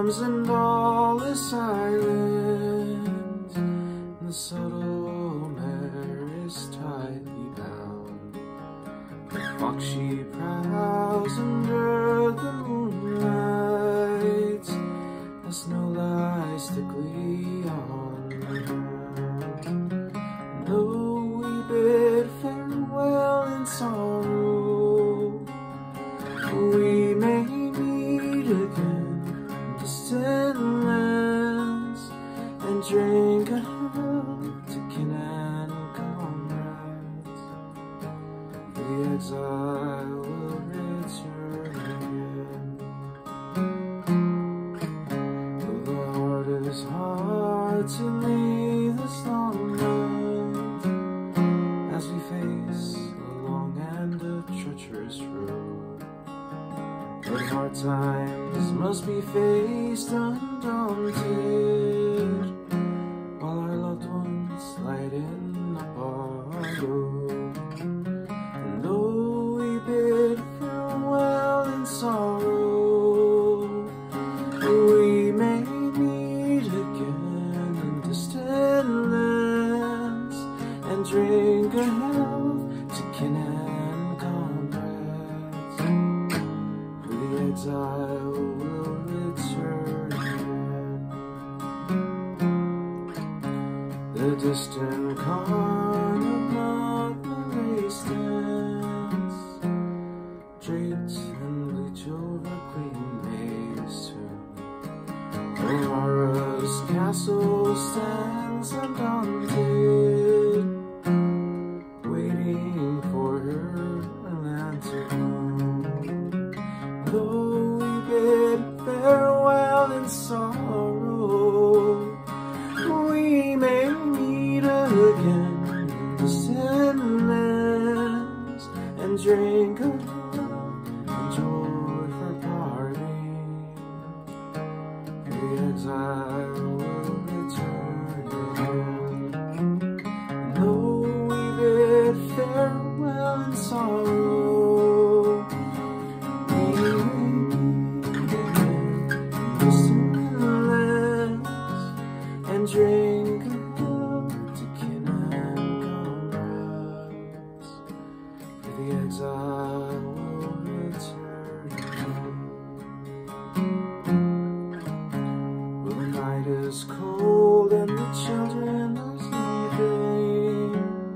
arms and all is silent. The subtle mare is tightly bound. The fox she prowls under the moonlight, as snow lies thickly on the ground. And though we bid farewell in sorrow, we may meet again in distant lands, and drink a health to kin and comrades. The exile will return again. Though the heart is hard to leave this long night, as we face a long and a treacherous road. But hard times must be faced undaunted, while our loved ones lighten up our load. And though we bid farewell in sorrow, we may meet again in distant lands, and drink a health to kin and comrades. For the exile will return again. The distant cairn of Monterey stands, draped in bleach over Queen May's tomb. O'Hara's castle stands undaunted, waiting for her land to bloom. Though we bid farewell in sorrow, we may meet again in distant lands, and drink of love and joy for parting. The exile will return again. And though we bid farewell in sorrow, we may meet again in distant lands, and drink of love to kin and comrades. For the exile will return again. Well, the night is cold and the children are sleeping,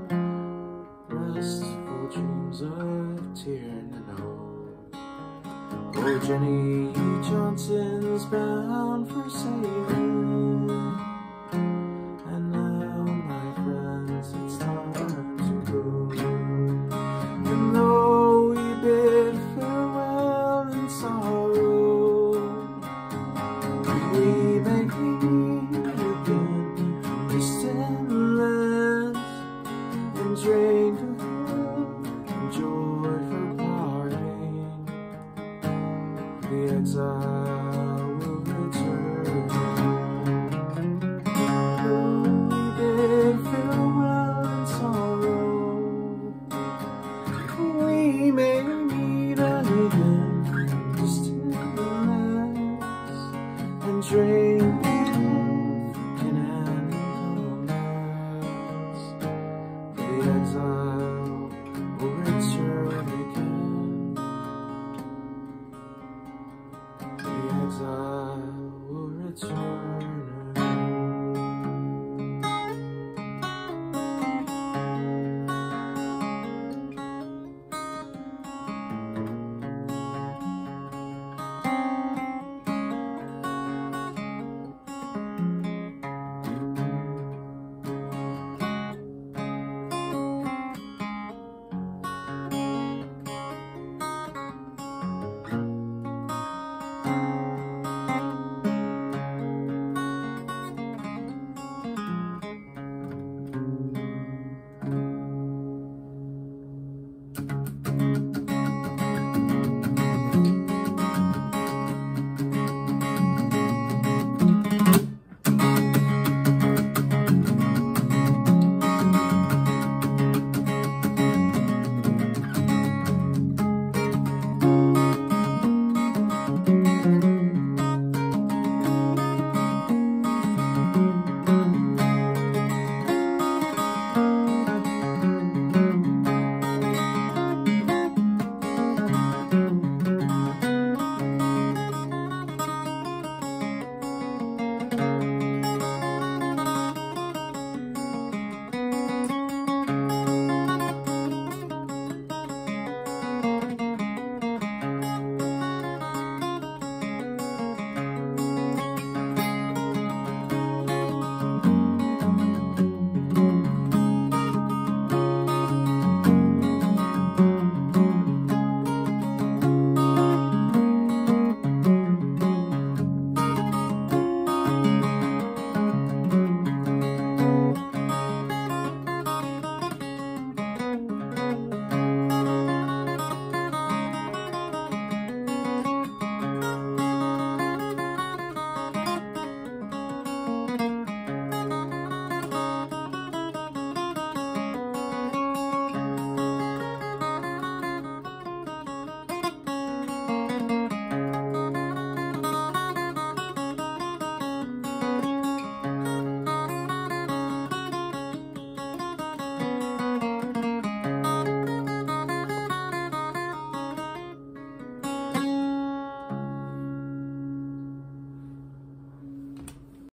restful dreams of Tierno. Oh, Jenny Johnson's bound for saving, and now, my friends, it's time to go. And though we bid farewell in sorrow, we may meet again in distant lands, and drink of love and joy for parting. The exile